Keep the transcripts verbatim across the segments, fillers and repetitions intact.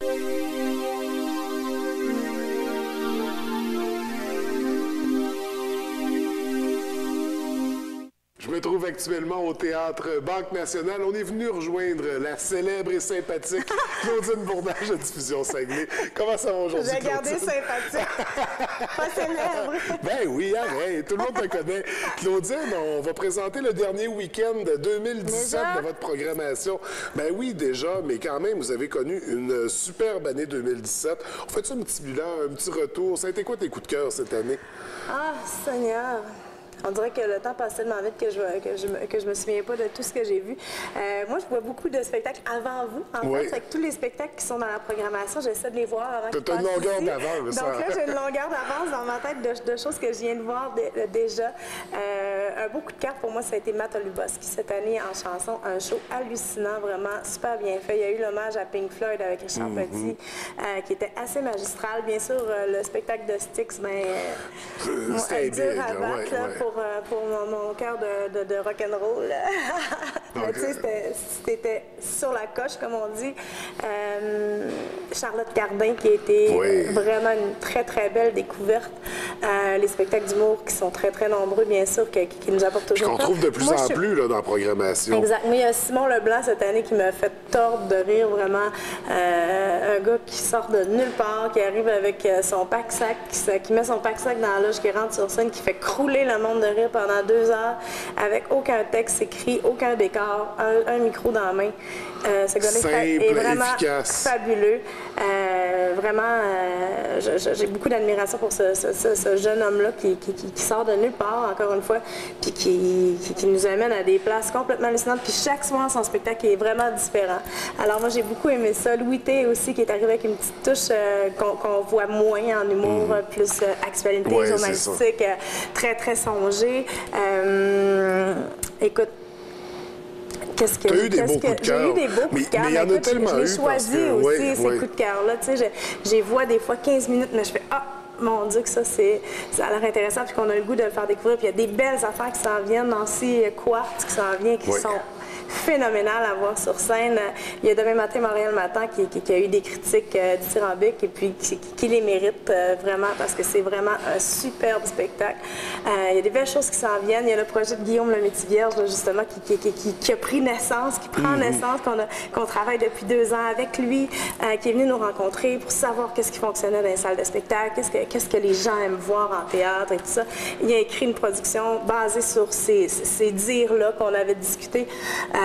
Je me trouve actuellement au Théâtre Banque Nationale. On est venu rejoindre la célèbre et sympathique Claudine Bourdage de Diffusion Saguenay. Comment ça va aujourd'hui, J'ai gardé sympathique, pas célèbre. Ben oui, arrête, tout le monde te connaît. Claudine, on va présenter le dernier week-end de deux mille dix-sept déjà? De votre programmation. Ben oui, déjà, mais quand même, vous avez connu une superbe année deux mille dix-sept. On fait un petit bilan, un petit retour. Ça a été quoi tes coups de cœur cette année? Ah, Seigneur! On dirait que le temps passe tellement vite que je que je, me, que je me souviens pas de tout ce que j'ai vu. Euh, moi, je vois beaucoup de spectacles avant vous. En oui. fait, fait que tous les spectacles qui sont dans la programmation, j'essaie de les voir avant qu'ils passent. Tu as une longueur d'avance. Donc là, j'ai une longueur d'avance dans ma tête de, de choses que je viens de voir de, de, déjà. Euh, un beau coup de cœur pour moi, ça a été Matt Oluboski cette année en chanson. Un show hallucinant, vraiment super bien fait. Il y a eu l'hommage à Pink Floyd avec Richard mm-hmm. Petit, euh, qui était assez magistral. Bien sûr, euh, le spectacle de Styx, mais euh, c'était dur à battre ouais, là, ouais. pour pour mon, mon cœur de, de, de rock'n'roll. Mais tu sais, c'était sur la coche, comme on dit. Euh, Charlotte Cardin, qui a été oui. vraiment une très, très belle découverte. Euh, les spectacles d'humour qui sont très, très nombreux, bien sûr, qui, qui nous apportent toujours. Qu'on trouve de plus Moi, en je... plus là, dans la programmation. Exact. Moi, il y a Simon Leblanc cette année qui m'a fait tordre de rire, vraiment. Euh, un gars qui sort de nulle part, qui arrive avec son pack-sac, qui, qui met son pack-sac dans la loge, qui rentre sur scène, qui fait crouler le monde de rire pendant deux heures, avec aucun texte écrit, aucun décor, un, un micro dans la main. Euh, ce gars-là est vraiment efficace. Fabuleux. Euh, vraiment, euh, j'ai beaucoup d'admiration pour ce, ce, ce, ce jeune homme-là qui, qui, qui, qui sort de nulle part, encore une fois, puis qui, qui, qui nous amène à des places complètement hallucinantes. Puis chaque soir, son spectacle est vraiment différent. Alors moi, j'ai beaucoup aimé ça. Louis T aussi, qui est arrivé avec une petite touche euh, qu'on qu'on voit moins en humour, mmh. plus euh, actualité ouais, journalistique, euh, très, très songée. Euh, écoute, Qu'est-ce que, tu as eu des beaux coups de cœur. J'ai eu des beaux coups de cœur. Mais il y en a tellement eu. J'ai choisi que, aussi oui, ces oui. coups de cœur-là. Tu sais, je, je les vois des fois quinze minutes, mais je fais « Ah, mon Dieu, que ça, c'est, ça a l'air intéressant, puis qu'on a le goût de le faire découvrir. » Puis il y a des belles affaires qui s'en viennent, Nancy Quartz qui s'en vient, qui oui. sont phénoménales à voir sur scène. Il y a Demain matin, Montréal Matin, qui, qui, qui a eu des critiques euh, dithyrambiques et puis qui, qui les mérite euh, vraiment parce que c'est vraiment un superbe spectacle. Euh, il y a des belles choses qui s'en viennent. Il y a le projet de Guillaume le Métivierge, justement, qui, qui, qui, qui a pris naissance, qui prend mm-hmm. naissance, qu'on qu'on travaille depuis deux ans avec lui, euh, qui est venu nous rencontrer pour savoir qu'est-ce qui fonctionnait dans les salles de spectacle, qu'est-ce que, qu'est-ce que les gens aiment voir en théâtre et tout ça. Il a écrit une production basée sur ces, ces dires-là qu'on avait discuté. Euh,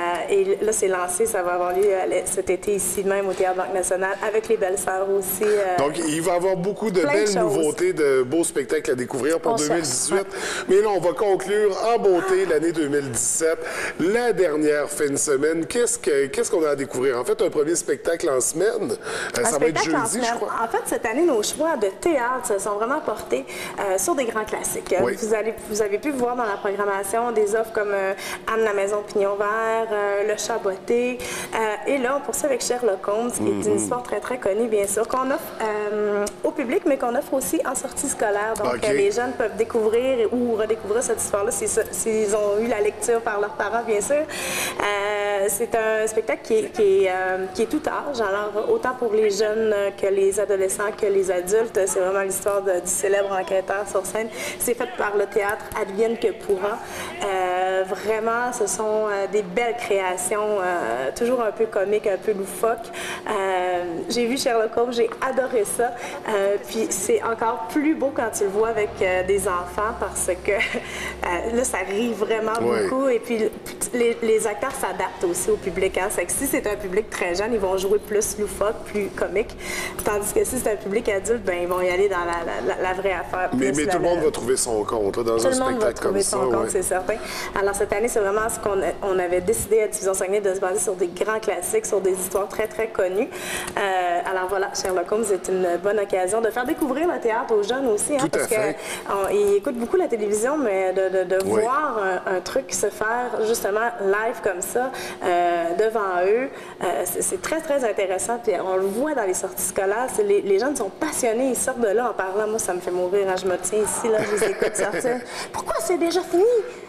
et là, c'est lancé, ça va avoir lieu cet été ici même au Théâtre Banque Nationale avec les Belles-Sœurs aussi. Euh, Donc, il va y avoir beaucoup de belles de nouveautés, de beaux spectacles à découvrir pour on deux mille dix-huit. Ouais. Mais là, on va conclure en beauté l'année deux mille dix-sept, la dernière fin de semaine. Qu'est-ce que, qu'est-ce qu'on a à découvrir? En fait, un premier spectacle en semaine. Euh, ça va être jeudi, je crois. En fait, cette année, nos choix de théâtre se sont vraiment portés euh, sur des grands classiques. Oui. Vous, allez, vous avez pu voir dans la programmation des offres comme euh, Anne la Maison Pignon Vert, euh, Le Chat Botté. Euh, et là, on poursuit avec Sherlock Holmes, qui mm-hmm. est une histoire très, très connue, bien sûr, qu'on offre euh, au public, mais qu'on offre aussi en sortie scolaire. Donc, okay. euh, les jeunes peuvent découvrir ou redécouvrir cette histoire-là s'ils ont eu la lecture par leurs parents, bien sûr. Euh, c'est un spectacle qui est, qui, est, euh, qui est tout âge, alors autant pour les jeunes que les adolescents que les adultes. C'est vraiment l'histoire du célèbre enquêteur sur scène. C'est fait par le théâtre Advienne que pourra. Euh, vraiment, ce sont euh, des belles créations, euh, toujours un peu comiques, un peu loufoques. Euh, j'ai vu Sherlock Holmes, j'ai adoré ça. Euh, puis c'est encore plus beau quand tu le vois avec euh, des enfants parce que euh, là, ça rit vraiment ouais. beaucoup. Et puis les, les acteurs s'adaptent aussi au public. Hein. C'est que si c'est un public très jeune, ils vont jouer plus loufoque, plus comique. Tandis que si c'est un public adulte, ben ils vont y aller dans la, la, la vraie affaire. Mais, mais la, tout le monde va trouver son compte là, dans tout un le monde spectacle va trouver comme son ça. compte, Ouais. c'est certain. Alors cette année, c'est vraiment ce qu'on on avait décidé à Diffusion Saguenay de se baser sur des grands classiques, sur des histoires très, très connues. Euh, alors voilà, Sherlock Holmes est une bonne occasion de faire découvrir le théâtre aux jeunes aussi, hein, parce qu'ils écoutent beaucoup la télévision, mais de, de, de oui. voir un, un truc se faire justement live comme ça, euh, devant eux, euh, c'est très, très intéressant. Puis on le voit dans les sorties scolaires, les, les jeunes sont passionnés, ils sortent de là en parlant. Moi, ça me fait mourir, hein, je me tiens ici, là, je les écoute sortir. Pourquoi c'est déjà fini?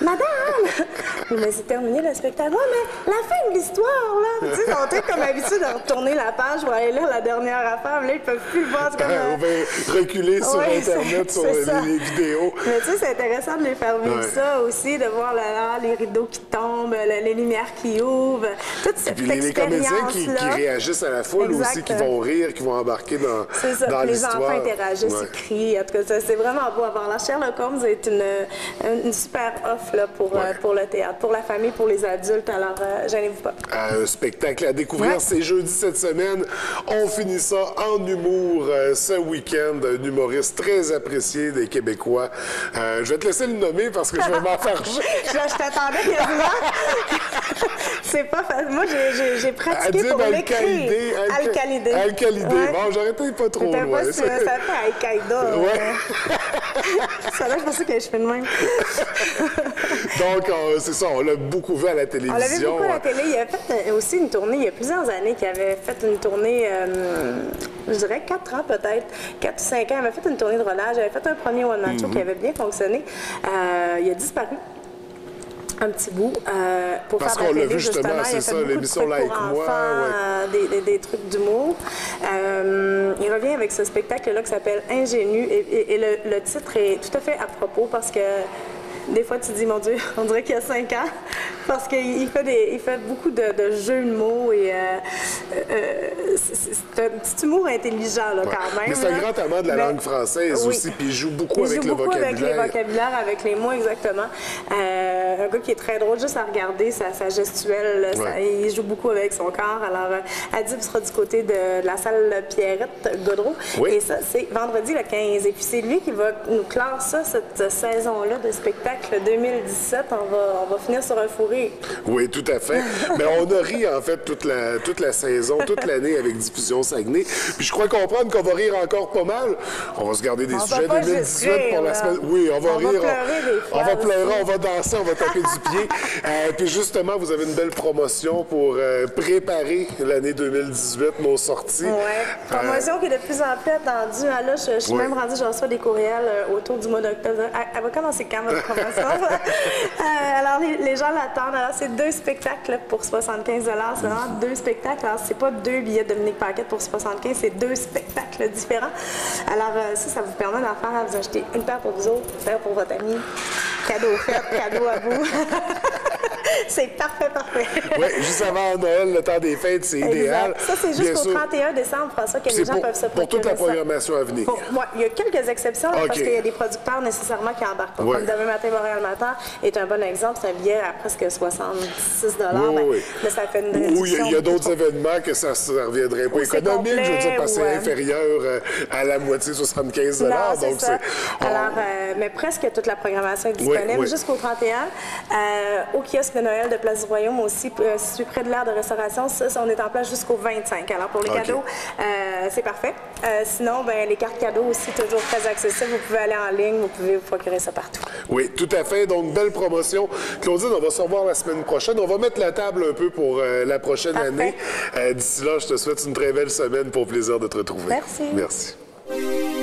Madame! Mais c'est terminé le spectacle. Ouais, mais la fin de l'histoire, là. Tu sais, ils ont tous comme habitude de retourner la page pour aller lire la dernière affaire. Là, ils peuvent plus le voir. Comme, euh... On va reculer sur ouais, Internet, sur les, les vidéos. Mais tu sais, c'est intéressant de les faire vivre ouais. ça aussi, de voir là, les rideaux qui tombent, les lumières qui ouvrent, toute cette puis les comédiens qui, qui réagissent à la foule exact. aussi, qui vont rire, qui vont embarquer dans, ça, dans l'histoire. Les enfants interagissent, ouais. ils crient. En tout cas, c'est vraiment beau à voir. La Sherlock Holmes est une, une super offre là, pour, ouais. euh, pour le théâtre, pour la famille, pour les adultes. Alors, euh, gênez-vous pas. Un spectacle à découvrir, ouais. c'est jeudi cette semaine. On finit ça en humour euh, ce week-end. Un humoriste très apprécié des Québécois. Euh, je vais te laisser le nommer parce que je vais m'en faire. je je t'attendais quasiment. C'est pas facile. Moi, j'ai pratiqué Adib pour l'écrire. Al-Khalidé. Al-Khalidé. Ouais. Bon, j'aurais été pas trop loin. Pas si, ça fait Al-Qaïda. Ouais. Ça là, je pensais que je fais de même. Donc, euh, c'est ça, on l'a beaucoup vu à la télévision. On l'a vu beaucoup à la télé. Il a fait aussi une tournée, il y a plusieurs années, qu'il avait fait une tournée, euh, je dirais quatre ans peut-être, quatre ou cinq ans. Il avait fait une tournée de rodage. Il avait fait un premier one-man show mm-hmm. qui avait bien fonctionné. Euh, il a disparu. Un petit bout euh, pour Parce faire de la télé, justement. justement c'est ça, l'émission Like pour Moi. Enfants, ouais. des, des, des trucs d'humour. Euh, il revient avec ce spectacle-là qui s'appelle Ingénu et, et, et le, le titre est tout à fait à propos parce que des fois, tu te dis, mon Dieu, on dirait qu'il y a cinq ans, parce qu'il fait, des, il fait beaucoup de, de jeux de mots et euh, euh, c'est un petit humour intelligent, là, ouais. quand même. Mais c'est un grand amant de la Mais, langue française oui. aussi, puis il joue beaucoup il avec joue le beaucoup vocabulaire. avec les vocabulaires, avec les mots, exactement. Euh, un gars qui est très drôle, juste à regarder sa, sa gestuelle, ouais. ça, il joue beaucoup avec son corps. Alors, euh, Adib sera du côté de, de la salle Pierrette Godreau, oui. et ça, c'est vendredi le quinze. Et puis, c'est lui qui va nous clore ça, cette saison-là de spectacle. deux mille dix-sept, on va, on va finir sur un fou rire. Oui, tout à fait. Mais on a ri, en fait, toute la, toute la saison, toute l'année avec Diffusion Saguenay. Puis je crois comprendre qu'on va rire encore pas mal. On va se garder des on sujets deux mille dix-huit rire, pour la semaine. Oui, on va on rire. Va on, on va pleurer, on va danser, on va taper du pied. Euh, puis justement, vous avez une belle promotion pour euh, préparer l'année deux mille dix-huit, nos sorties. Oui, promotion euh... qui est de plus en plus attendue. Là, je, je suis oui. même rendue, je reçois des courriels euh, autour du mois d'octobre. Elle, elle va commencer quand votre promotion? euh, alors, les, les gens l'attendent. Alors, c'est deux spectacles pour soixante-quinze dollars. C'est vraiment deux spectacles. Alors, c'est pas deux billets de Dominique Paquette pour soixante-quinze, c'est deux spectacles différents. Alors, euh, ça, ça vous permet d'en faire à vous acheter une paire pour vous autres, une paire pour votre ami. Cadeau fait, cadeau à vous. C'est parfait, parfait. Oui, juste avant Noël, le temps des fêtes, c'est idéal. Ça, c'est jusqu'au trente et un décembre, François, que les gens pour, peuvent se procurer. Pour toute la programmation ça. à venir. Pour, ouais, il y a quelques exceptions, là, okay. parce qu'il y a des producteurs nécessairement qui embarquent pas. Ouais. Comme Demain matin, Montréal matin est un bon exemple. C'est un billet à presque soixante-six dollars. Oui, ben, oui. Mais ça fait une réduction. Oui, il y a, a d'autres événements que ça ne reviendrait pas économique. Complet, je veux dire, parce que c'est inférieur à la moitié, soixante-quinze dollars. Donc, c'est on... Alors, euh, mais presque toute la programmation est disponible oui, oui. jusqu'au trente et un. Euh, au kiosque de Noël de Place du Royaume aussi, euh, situé près de l'aire de restauration, ça, ça, on est en place jusqu'au vingt-cinq. Alors, pour les okay. cadeaux, euh, c'est parfait. Euh, sinon, ben, les cartes cadeaux aussi, toujours très accessibles. Vous pouvez aller en ligne, vous pouvez vous procurer ça partout. Oui, tout à fait. Donc, belle promotion. Claudine, on va se revoir la semaine prochaine. On va mettre la table un peu pour euh, la prochaine parfait. année. Euh, D'ici là, je te souhaite une très belle semaine. Pour plaisir de te retrouver. Merci. Merci.